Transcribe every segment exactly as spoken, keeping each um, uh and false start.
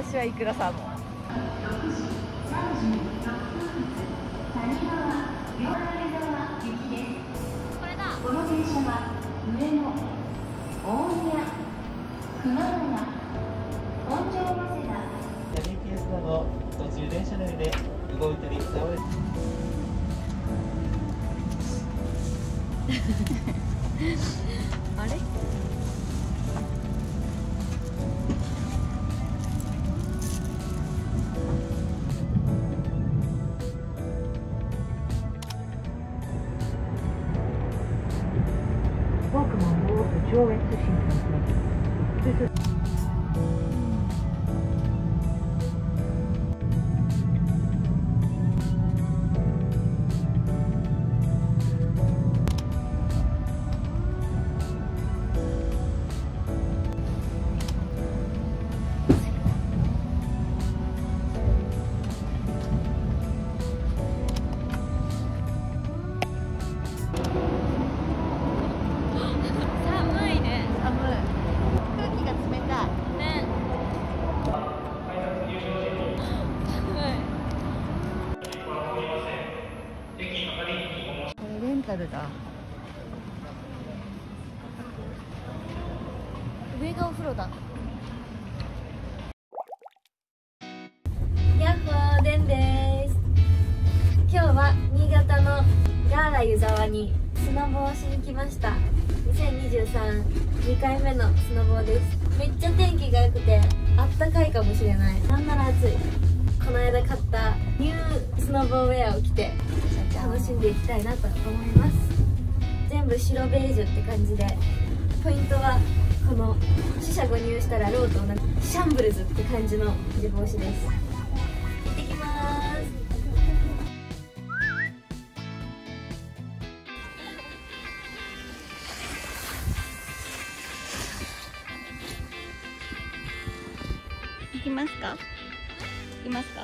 私はいくらサーモン。これだ。この電車は上野、大宮、熊谷、本庄早稲田。 ジャニーピーエスなど途中電車内で動いてるそうです。 あれ？ Welcome on board the Jōetsu Shinkansen. This is だ。上がお風呂だ。やっほー、でんです。今日は新潟のガーラ湯沢にスノボをしに来ました。にせんにじゅうさん、にかいめのスノボです。めっちゃ天気が良くてあったかいかもしれない。なんなら暑い。この間買ったニュースノボウェアを着て楽しんでいきたいなと思います。全部白ベージュって感じで、ポイントはこの四捨五入したらローと同じシャンブルズって感じの地帽子です。行ってきまーす。行きますか？行きますか？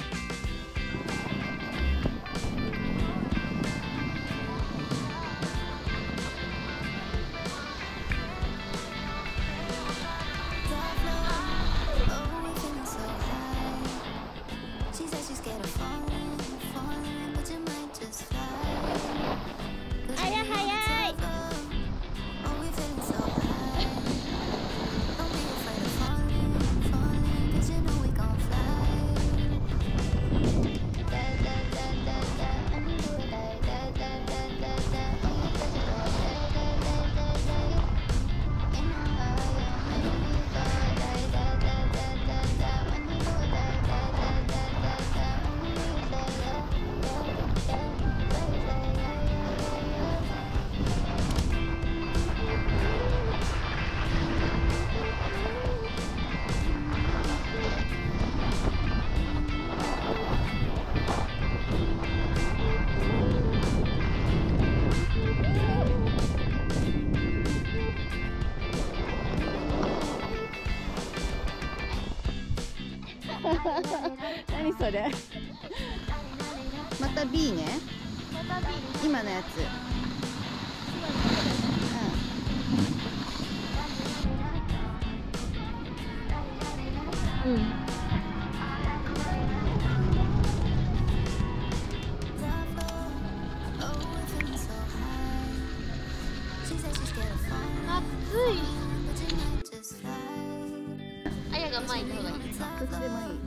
何それ？また B ね。また B。今のやつ。うん。うん。暑い。あやが前行った方がいい。どっちでもいい。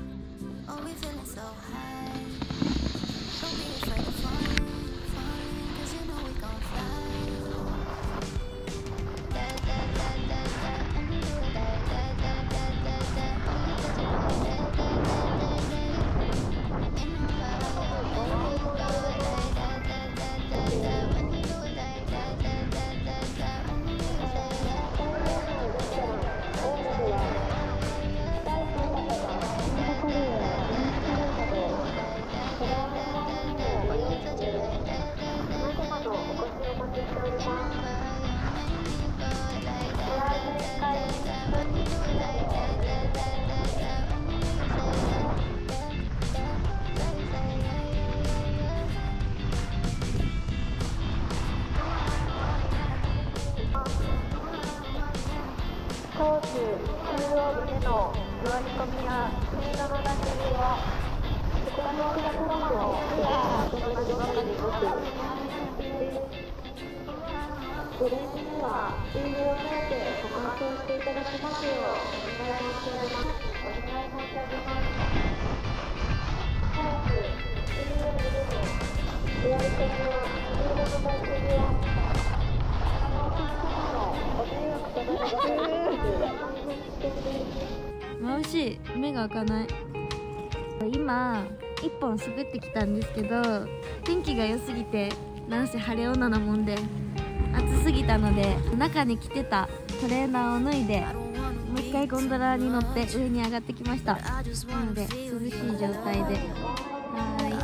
コース中央部での座り込みや踏み眩しい、目が開かない。今一本滑ってきたんですけど、天気が良すぎてなんせ晴れ女なもんで暑すぎたので、中に着てたトレーナーを脱いでもう一回ゴンドラに乗って上に上がってきました。なので涼しい状態で、はーい。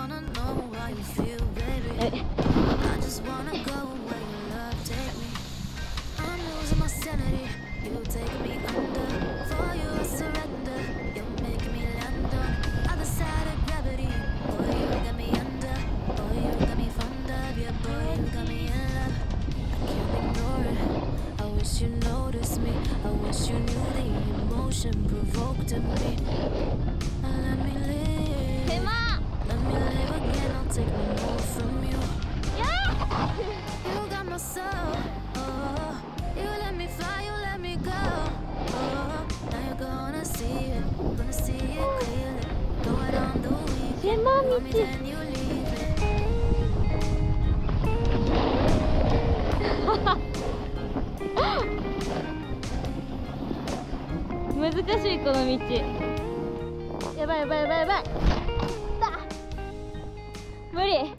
え You noticed me. I wish you knew the emotion provoked in me. Let me live. Let me live again. I'll take no more from you. You got my soul. Oh, you let me fly. You let me go. Oh, now you're gonna see it. Gonna see it clearly. Go out on the weekend. Want me then you leave it. 難しいこの道。やばいやばいやばいやばい。無理。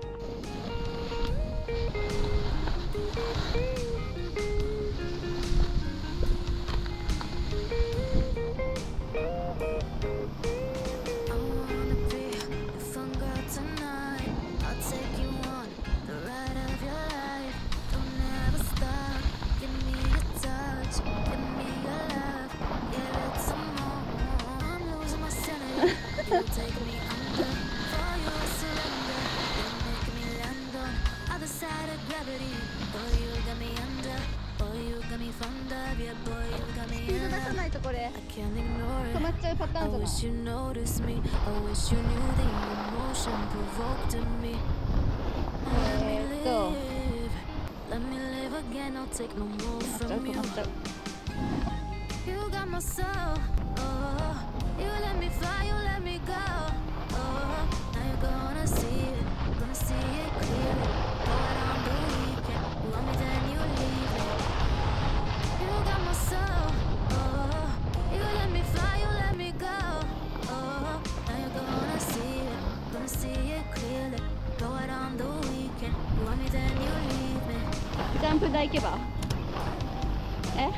止まっちゃうパターンじゃない。I wish you noticed me. I wish you knew the emotion provoked in me. Let me live. Let me live again. I'll take no more from you. You got my soul. Oh, you let me fly. You let me go. Oh, now you're gonna see it. Gonna see it clearly. Go out on the weekend. You want me then you leave it. You got my soul. You let me fly, you let me go. Oh, now you're gonna see it, gonna see it clearly. Go out on the weekend. You want me then you leave me. ジャンプ台行けば？え？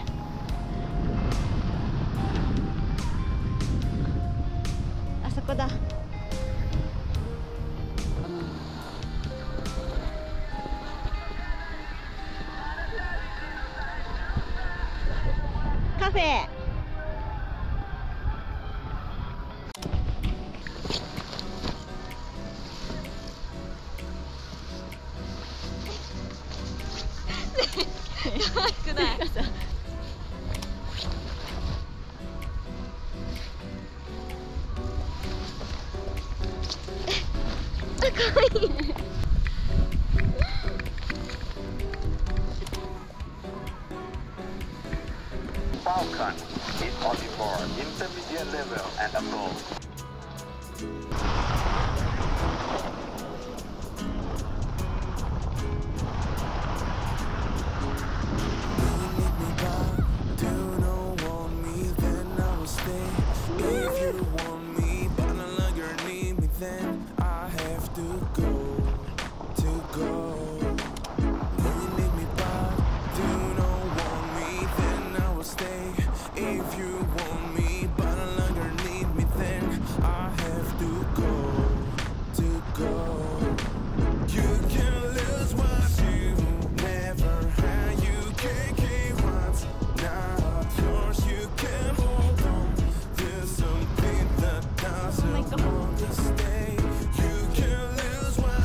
あそこだ。カフェ。可愛くない？あ、可愛い。 Falcon is only for intermediate level and above. Stay. You can lose one.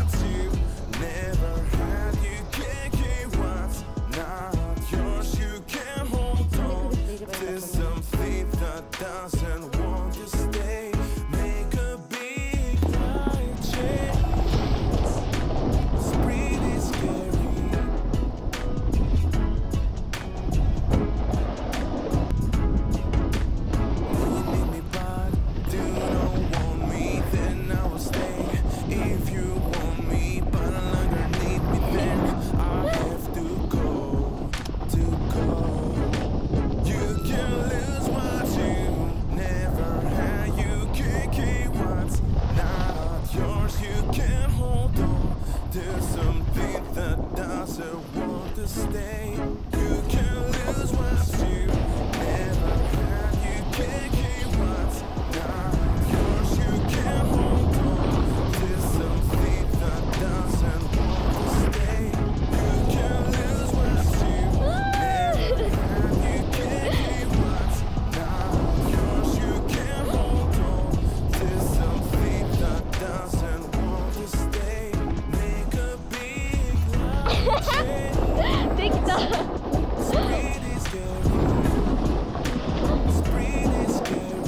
doesn't want to stay. You can lose what you never had. You can't keep what's not yours. You can't hold on to something that doesn't want to stay. You can lose what you never had. You can't keep what's not yours. You can't hold on to something that doesn't want to stay. Make a big love change. できた。 It's pretty scary. It's pretty scary.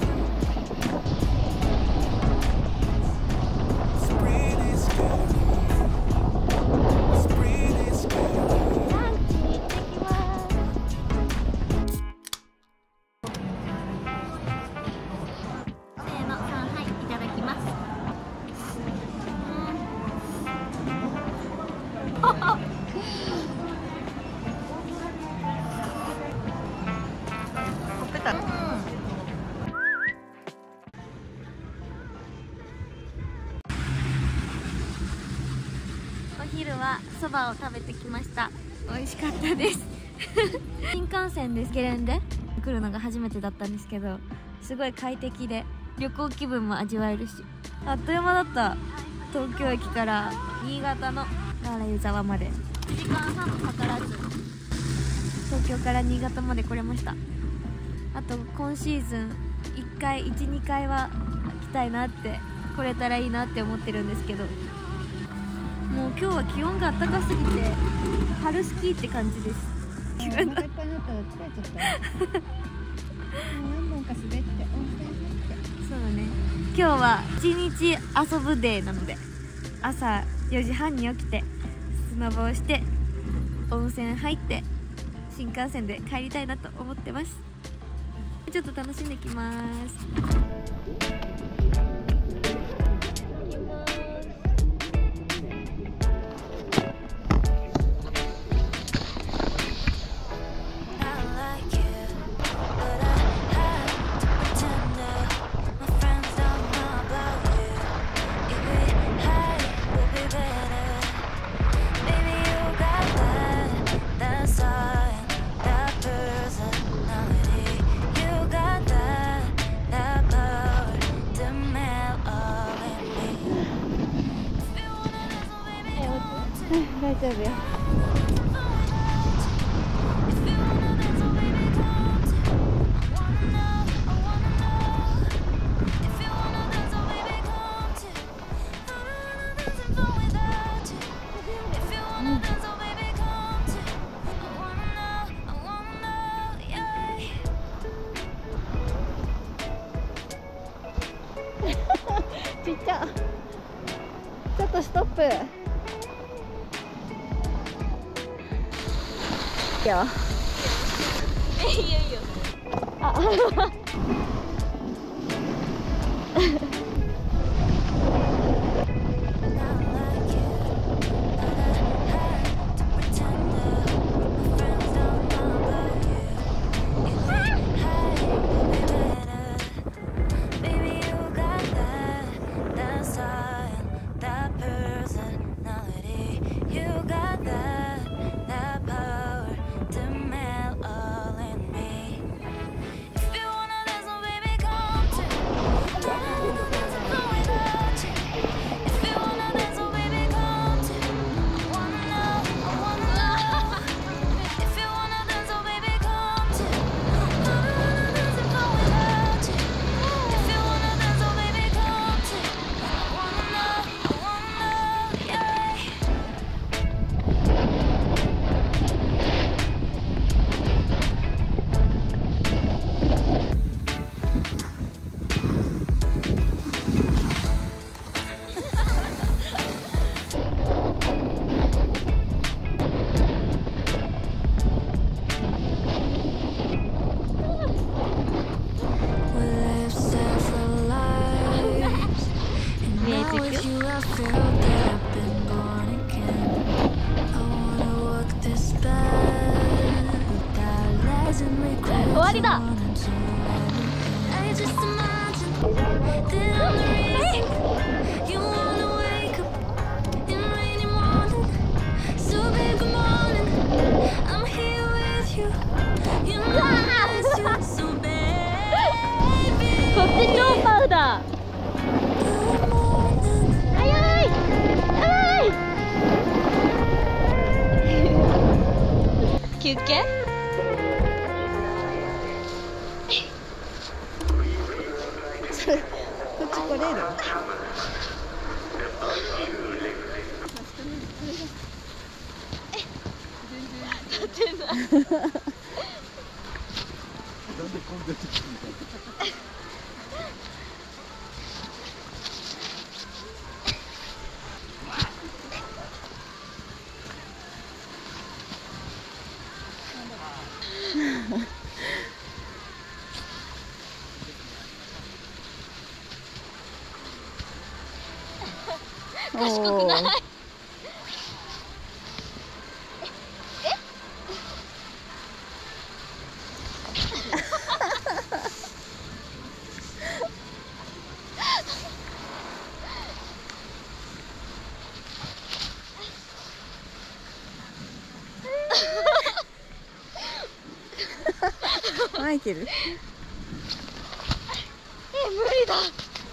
It's pretty scary. It's pretty scary. ランチに行ってきます。せーの、さんはいいただきます。お昼はそばを食べてきました。美味しかったです新幹線でゲレンデ来るのが初めてだったんですけど、すごい快適で旅行気分も味わえるし、あっという間だった。東京駅から新潟のガーラ湯沢までいちじかんはんもかからず東京から新潟まで来れました。あと今シーズンいっかいいち、にかいは来たいなって、来れたらいいなって思ってるんですけど、もう今日は気温が暖かすぎて春スキーって感じです。 お腹いっぱいになったら疲れちゃった。もう何本か滑って温泉入って。 そうだね。今日はいちにち遊ぶデーなので、朝よじはんに起きてスノボをして温泉入って新幹線で帰りたいなと思ってます。ちょっと楽しんできます。大丈夫よ。ちっちゃ。ちょっとストップ。いいよ。え、いいよいいよ。あ、終わりだ。 You wanna wake up in rainy morning, so big. 休憩？ こっち来れる？ 立てない。賢くない？ マイケル。え、 無理だ。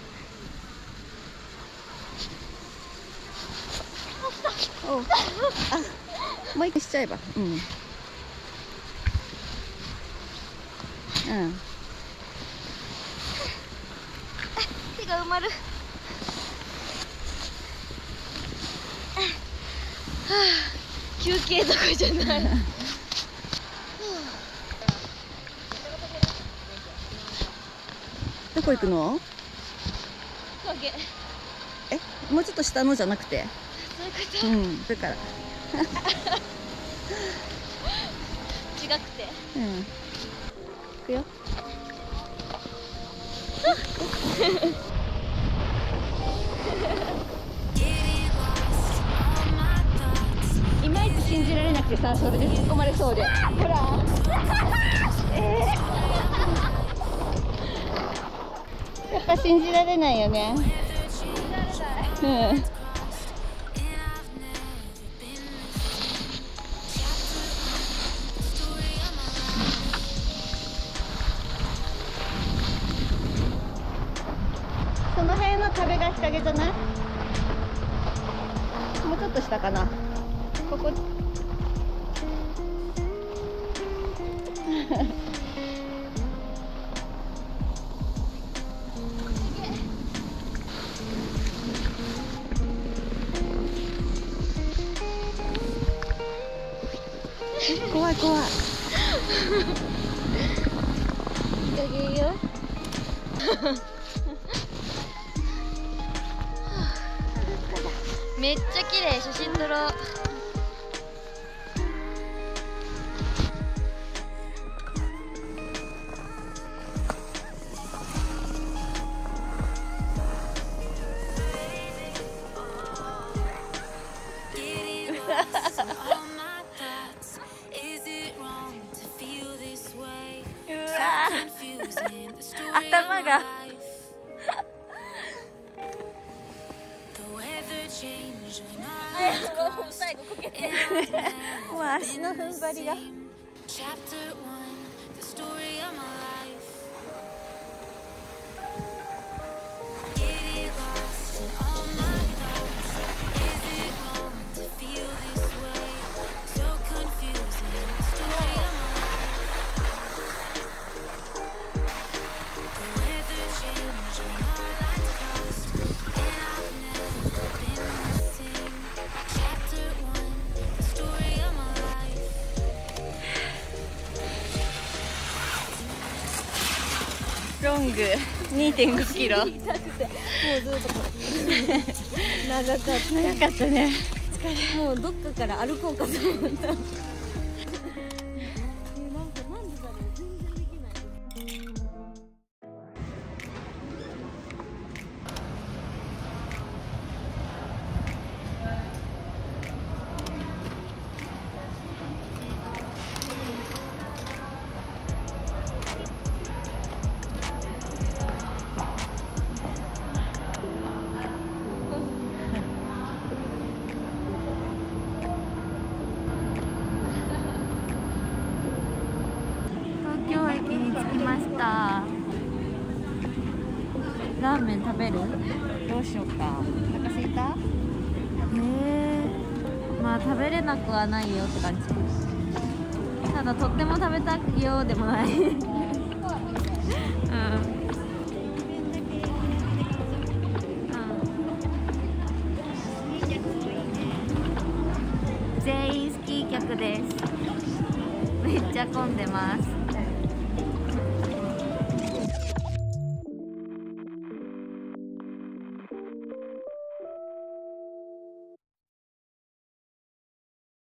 おう、あ、もう一回しちゃえば。うん。うん。 手が埋まる。はあ、休憩どころじゃない。 どこ行くの？ 影。 え、もうちょっと下のじゃなくて。 そういうこと？ うん、だから。 違くて。 うん。行くよ。いまいち信じられなくてさ、それで突っ込まれそうで。ほら。えー、やっぱ信じられないよね。うん。その辺の壁が日陰じゃない？もうちょっと下かな。ここ。怖い怖い。 日陰よ。めっちゃ綺麗。写真撮ろう。頭が最後こけてもう足の踏ん張りが。ロング にてんごキロ。もうずっと長かった長かったね。もうどっかから歩こうかと思った。ラーメン食べる？ どうしようか。お腹空いた？ へえ、まあ食べれなくはないよって感じ。 ただとっても食べたいようでもない。うん。全員スキー客です。めっちゃ混んでます。